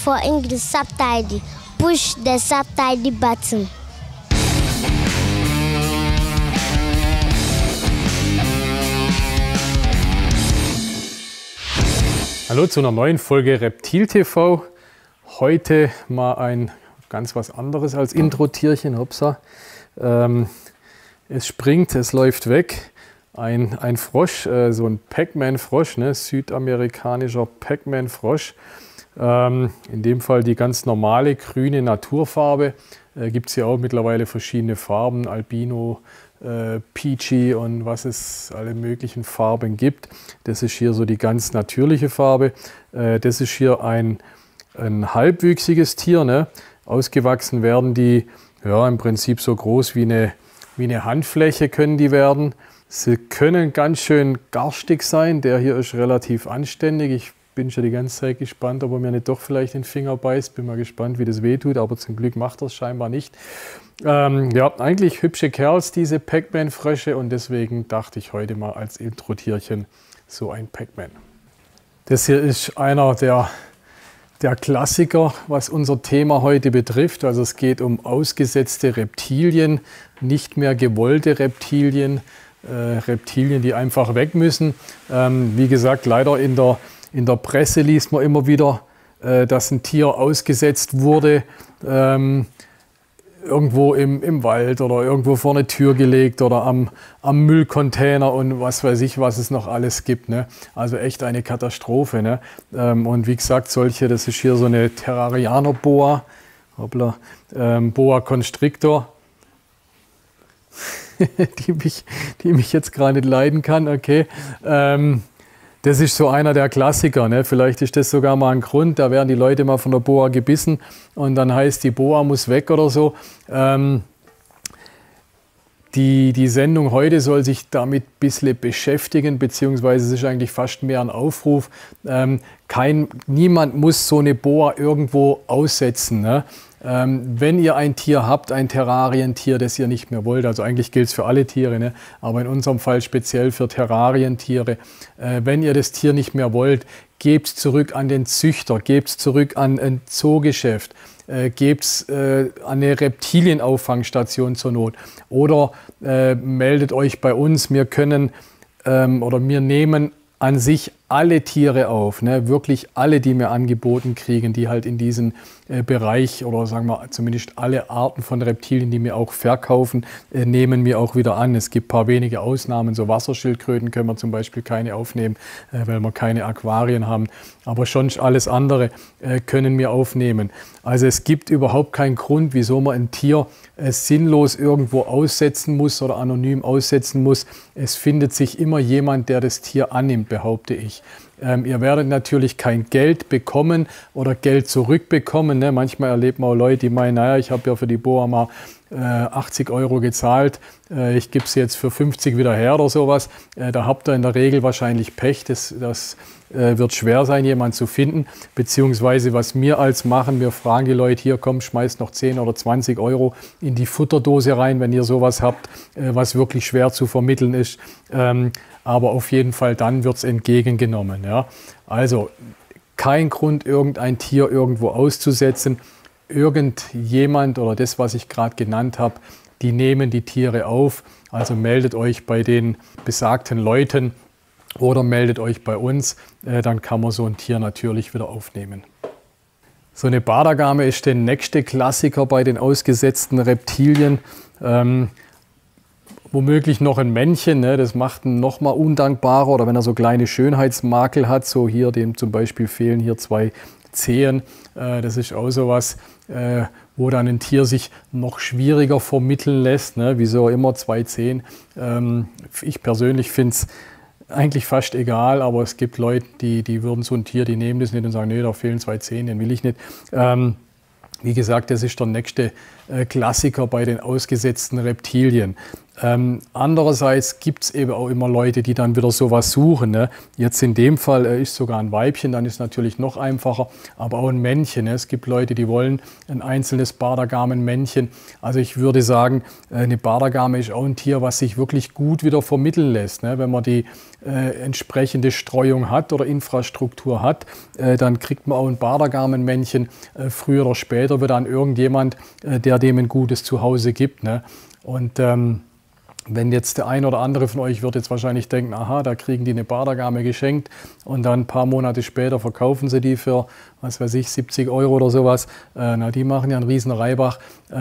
for English subtitle. Push the subtitle button. Hallo zu einer neuen Folge Reptil TV. Heute mal ein ganz was anderes als Intro-Tierchen. Hopsa. Es springt, es läuft weg. Ein Frosch, so ein Pac-Man-Frosch, ne? Südamerikanischer Pac-Man-Frosch. In dem Fall die ganz normale grüne Naturfarbe. Gibt es ja auch mittlerweile verschiedene Farben, Albino, Peachy und was es alle möglichen Farben gibt. Das ist hier so die ganz natürliche Farbe. Das ist hier ein halbwüchsiges Tier, ne? Ausgewachsen werden die ja, im Prinzip so groß wie eine Handfläche können die werden. Sie können ganz schön garstig sein. Der hier ist relativ anständig. Ich bin schon die ganze Zeit gespannt, ob er mir nicht doch vielleicht den Finger beißt. Bin mal gespannt, wie das wehtut, aber zum Glück macht er es scheinbar nicht. Ja, eigentlich hübsche Kerls, diese Pac-Man-Frösche, und deswegen dachte ich heute mal als Intro-Tierchen so ein Pac-Man. Das hier ist einer der Klassiker, was unser Thema heute betrifft. Also es geht um ausgesetzte Reptilien, nicht mehr gewollte Reptilien, Reptilien, die einfach weg müssen. Wie gesagt, leider in der Presse liest man immer wieder, dass ein Tier ausgesetzt wurde, irgendwo im Wald oder irgendwo vor eine Tür gelegt oder am Müllcontainer und was weiß ich, was es noch alles gibt, ne? Also echt eine Katastrophe, ne? Und wie gesagt, das ist hier so eine Terrarianer-Boa, Boa Constrictor, die mich jetzt gerade nicht leiden kann, okay. Das ist so einer der Klassiker, ne? Vielleicht ist das sogar mal ein Grund, da werden die Leute mal von der Boa gebissen und dann heißt, die Boa muss weg oder so. Die Sendung heute soll sich damit ein bisschen beschäftigen, beziehungsweise es ist eigentlich fast mehr ein Aufruf. Niemand muss so eine Boa irgendwo aussetzen, ne? Wenn ihr ein Tier habt, ein Terrarientier, das ihr nicht mehr wollt, also eigentlich gilt es für alle Tiere, ne? Aber in unserem Fall speziell für Terrarientiere, wenn ihr das Tier nicht mehr wollt, gebt es zurück an den Züchter, gebt es zurück an ein Zoogeschäft, gebt es an eine Reptilienauffangstation zur Not oder meldet euch bei uns. Wir können oder wir nehmen an sich alle Tiere auf, ne? Wirklich alle, die wir angeboten kriegen, die halt in diesen Bereich oder sagen wir zumindest alle Arten von Reptilien, die wir auch verkaufen, nehmen wir auch wieder an. Es gibt ein paar wenige Ausnahmen, so Wasserschildkröten können wir zum Beispiel keine aufnehmen, weil wir keine Aquarien haben, aber schon alles andere können wir aufnehmen. Also es gibt überhaupt keinen Grund, wieso man ein Tier sinnlos irgendwo aussetzen muss oder anonym aussetzen muss. Es findet sich immer jemand, der das Tier annimmt, behaupte ich. Ihr werdet natürlich kein Geld bekommen oder Geld zurückbekommen, ne? Manchmal erlebt man auch Leute, die meinen, naja, ich habe ja für die Boa mal 80 € gezahlt, ich gebe sie jetzt für 50 wieder her oder sowas. Da habt ihr in der Regel wahrscheinlich Pech, das wird schwer sein, jemanden zu finden. Beziehungsweise was wir als machen, wir fragen die Leute, hier komm, schmeißt noch 10 oder 20 € in die Futterdose rein, wenn ihr sowas habt, was wirklich schwer zu vermitteln ist. Aber auf jeden Fall dann wird es entgegengenommen. Ja? Also kein Grund, irgendein Tier irgendwo auszusetzen. Irgendjemand oder das, was ich gerade genannt habe, die nehmen die Tiere auf. Also meldet euch bei den besagten Leuten oder meldet euch bei uns. Dann kann man so ein Tier natürlich wieder aufnehmen. So eine Badagame ist der nächste Klassiker bei den ausgesetzten Reptilien. Womöglich noch ein Männchen, ne? Das macht ihn noch mal undankbarer, oder wenn er so kleine Schönheitsmakel hat, so hier, dem zum Beispiel fehlen hier 2 Zehen. Das ist auch sowas, wo dann ein Tier sich noch schwieriger vermitteln lässt, ne? Wieso immer 2 Zehen. Ich persönlich finde es eigentlich fast egal, aber es gibt Leute, die würden so ein Tier, die nehmen das nicht und sagen, nee, da fehlen 2 Zehen, den will ich nicht. Wie gesagt, das ist der nächste Klassiker bei den ausgesetzten Reptilien. Andererseits gibt es eben auch immer Leute, die dann wieder sowas suchen. Ne? Jetzt in dem Fall ist sogar ein Weibchen, dann ist es natürlich noch einfacher, aber auch ein Männchen. Ne? Es gibt Leute, die wollen ein einzelnes Bardergamen-Männchen. Also ich würde sagen, eine Bardergame ist auch ein Tier, was sich wirklich gut wieder vermitteln lässt. Ne? Wenn man die entsprechende Streuung hat oder Infrastruktur hat, dann kriegt man auch ein Bardergamen-Männchen. Früher oder später wird dann irgendjemand, der dem ein gutes Zuhause gibt. Ne? Und wenn jetzt der ein oder andere von euch wird jetzt wahrscheinlich denken, aha, da kriegen die eine Bardergame geschenkt und dann ein paar Monate später verkaufen sie die für, was weiß ich, 70 € oder sowas. Na, die machen ja einen riesen Reibach.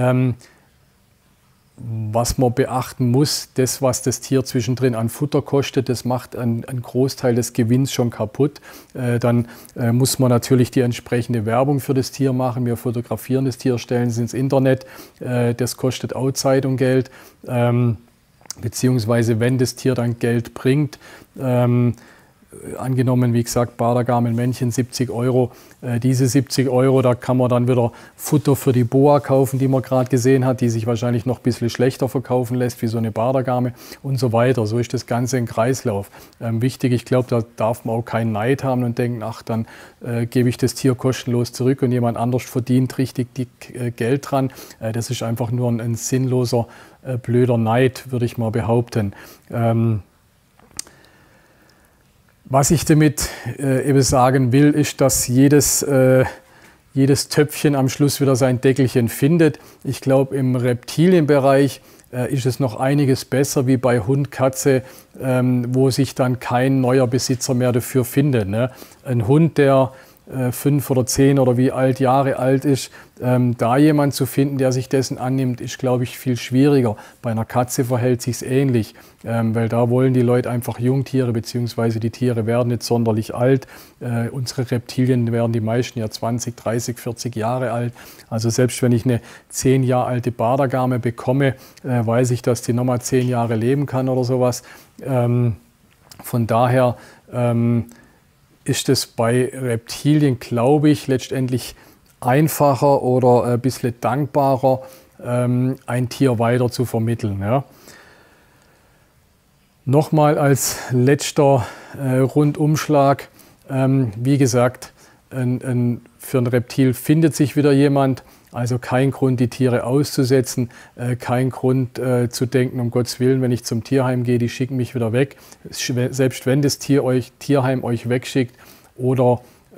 Was man beachten muss, das, was das Tier zwischendrin an Futter kostet, das macht einen Großteil des Gewinns schon kaputt. Dann muss man natürlich die entsprechende Werbung für das Tier machen. Wir fotografieren das Tier, stellen es ins Internet. Das kostet auch Zeit und Geld. Beziehungsweise wenn das Tier dann Geld bringt, angenommen, wie gesagt, Bardergamen-Männchen 70 €, diese 70 €, da kann man dann wieder Futter für die Boa kaufen, die man gerade gesehen hat, die sich wahrscheinlich noch ein bisschen schlechter verkaufen lässt wie so eine Bardergame und so weiter. So ist das Ganze ein Kreislauf. Wichtig, ich glaube, da darf man auch keinen Neid haben und denken, ach, dann gebe ich das Tier kostenlos zurück und jemand anders verdient richtig dick Geld dran. Das ist einfach nur ein sinnloser, blöder Neid, würde ich mal behaupten. Was ich damit eben sagen will, ist, dass jedes Töpfchen am Schluss wieder sein Deckelchen findet. Ich glaube, im Reptilienbereich ist es noch einiges besser wie bei Hund, Katze, wo sich dann kein neuer Besitzer mehr dafür findet. Ne? Ein Hund, der 5 oder 10 oder wie Jahre alt ist, da jemand zu finden, der sich dessen annimmt, ist, glaube ich, viel schwieriger. Bei einer Katze verhält sich es ähnlich, weil da wollen die Leute einfach Jungtiere, beziehungsweise die Tiere werden nicht sonderlich alt. Unsere Reptilien werden die meisten ja 20, 30, 40 Jahre alt. Also selbst wenn ich eine 10 Jahre alte Bardergame bekomme, weiß ich, dass die nochmal 10 Jahre leben kann oder sowas. Von daher ist es bei Reptilien, glaube ich, letztendlich einfacher oder ein bisschen dankbarer, ein Tier weiter zu vermitteln. Ja. Nochmal als letzter Rundumschlag, wie gesagt, für ein Reptil findet sich wieder jemand, also kein Grund, die Tiere auszusetzen, kein Grund zu denken, um Gottes Willen, wenn ich zum Tierheim gehe, die schicken mich wieder weg. Selbst wenn das Tierheim euch wegschickt oder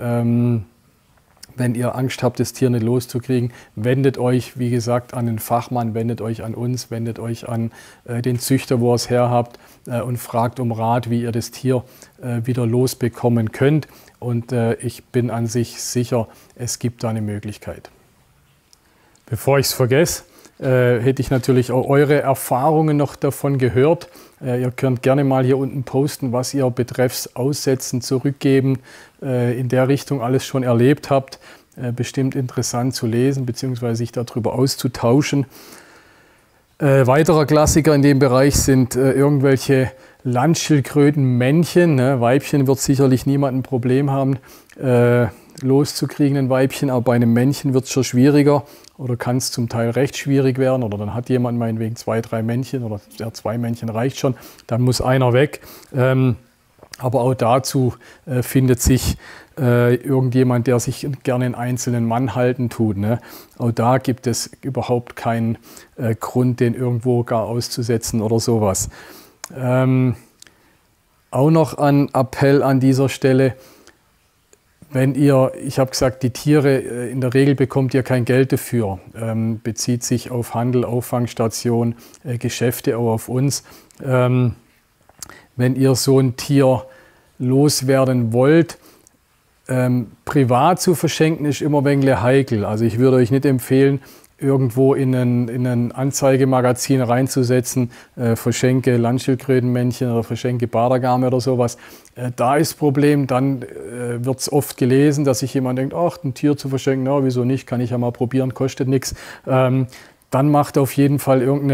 wenn ihr Angst habt, das Tier nicht loszukriegen, wendet euch, wie gesagt, an den Fachmann, wendet euch an uns, wendet euch an den Züchter, wo ihr es her habt und fragt um Rat, wie ihr das Tier wieder losbekommen könnt. Und ich bin an sich sicher, es gibt da eine Möglichkeit. Bevor ich es vergesse, hätte ich natürlich auch eure Erfahrungen noch davon gehört. Ihr könnt gerne mal hier unten posten, was ihr betreffs Aussetzen, Zurückgeben in der Richtung alles schon erlebt habt. Bestimmt interessant zu lesen bzw. sich darüber auszutauschen. Weiterer Klassiker in dem Bereich sind irgendwelche Landschildkrötenmännchen. Ne? Weibchen wird sicherlich niemand ein Problem haben, loszukriegen, ein Weibchen, aber bei einem Männchen wird es schon schwieriger oder kann es zum Teil recht schwierig werden oder dann hat jemand meinetwegen 2, 3 Männchen oder 2 Männchen reicht schon, dann muss einer weg. Aber auch dazu findet sich irgendjemand, der sich gerne einen einzelnen Mann halten tut. Ne? Auch da gibt es überhaupt keinen Grund, den irgendwo gar auszusetzen oder sowas. Auch noch ein Appell an dieser Stelle: Wenn ihr, ich habe gesagt, die Tiere, in der Regel bekommt ihr kein Geld dafür, bezieht sich auf Handel, Auffangstation, Geschäfte, auch auf uns. Wenn ihr so ein Tier loswerden wollt, privat zu verschenken, ist immer ein wenig heikel. Also ich würde euch nicht empfehlen, irgendwo in ein Anzeigemagazin reinzusetzen, verschenke Landschildkrötenmännchen oder verschenke Bardergame oder sowas. Da ist das Problem, dann wird es oft gelesen, dass sich jemand denkt, ach, ein Tier zu verschenken, na, wieso nicht, kann ich ja mal probieren, kostet nichts. Dann macht auf jeden Fall irgendeine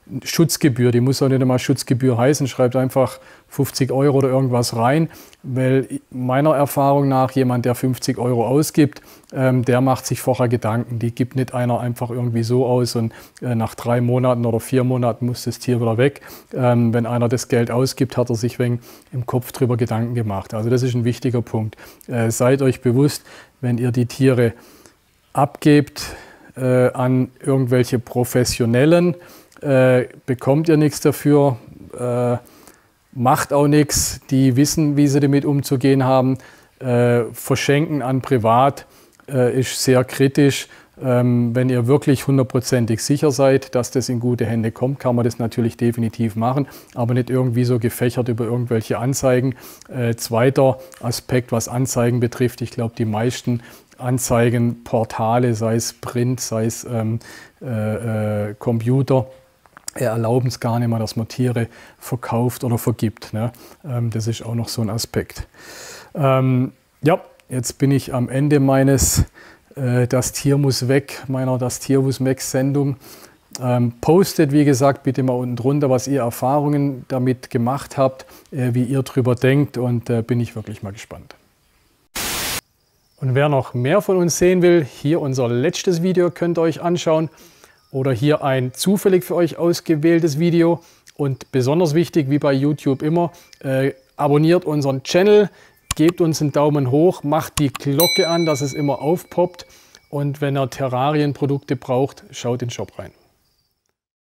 Schutzgebühr, die muss auch nicht einmal Schutzgebühr heißen, schreibt einfach 50 € oder irgendwas rein, weil meiner Erfahrung nach jemand, der 50 € ausgibt, der macht sich vorher Gedanken. Die gibt nicht einer einfach irgendwie so aus und nach 3 Monaten oder 4 Monaten muss das Tier wieder weg. Wenn einer das Geld ausgibt, hat er sich wegen im Kopf drüber Gedanken gemacht. Also das ist ein wichtiger Punkt. Seid euch bewusst, wenn ihr die Tiere abgebt an irgendwelche Professionellen, bekommt ihr nichts dafür, macht auch nichts, die wissen, wie sie damit umzugehen haben. Verschenken an Privat ist sehr kritisch. Wenn ihr wirklich 100%ig sicher seid, dass das in gute Hände kommt, kann man das natürlich definitiv machen, aber nicht irgendwie so gefächert über irgendwelche Anzeigen. Zweiter Aspekt, was Anzeigen betrifft, ich glaube, die meisten Anzeigenportale, sei es Print, sei es Computer, erlauben es gar nicht mehr, dass man Tiere verkauft oder vergibt. Ne? Das ist auch noch so ein Aspekt. Ja, jetzt bin ich am Ende meines Das Tier muss weg, meiner Das Tier muss weg Sendung. Postet, wie gesagt, bitte mal unten drunter, was ihr Erfahrungen damit gemacht habt, wie ihr drüber denkt, und bin ich wirklich mal gespannt. Und wer noch mehr von uns sehen will, hier unser letztes Video könnt ihr euch anschauen oder hier ein zufällig für euch ausgewähltes Video. Und besonders wichtig, wie bei YouTube immer, abonniert unseren Channel, gebt uns einen Daumen hoch, macht die Glocke an, dass es immer aufpoppt. Und wenn ihr Terrarienprodukte braucht, schaut in den Shop rein.